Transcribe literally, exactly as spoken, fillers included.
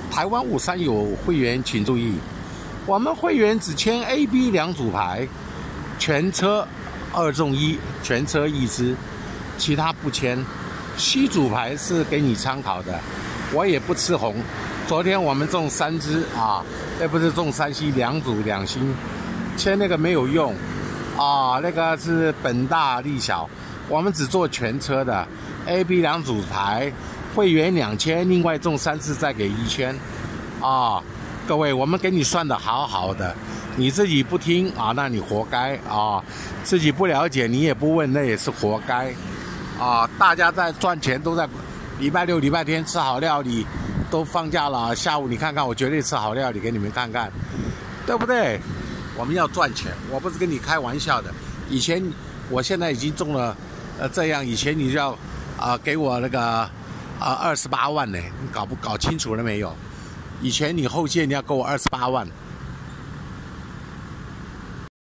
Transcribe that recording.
台湾五三有会员请注意，我们会员只签 A、B 两组牌，全车二中一，全车一支，其他不签。C 组牌是给你参考的，我也不吃红。昨天我们中三支啊，那不是中三 C 两组两星，签那个没有用啊，那个是本大利小，我们只做全车的 A、B 两组牌。会员两千，另外中三次再给一千，啊，各位，我们给你算的好好的，你自己不听啊，那你活该啊！自己不了解，你也不问，那也是活该啊！大家在赚钱，都在礼拜六、礼拜天吃好料理，都放假了，下午你看看，我绝对吃好料理给你们看看，对不对？我们要赚钱，我不是跟你开玩笑的。以前，我现在已经中了，呃，这样，以前你就要啊、呃、给我那个。啊，二十八万呢？你搞不搞清楚了没有？以前你后线你要给我二十八万，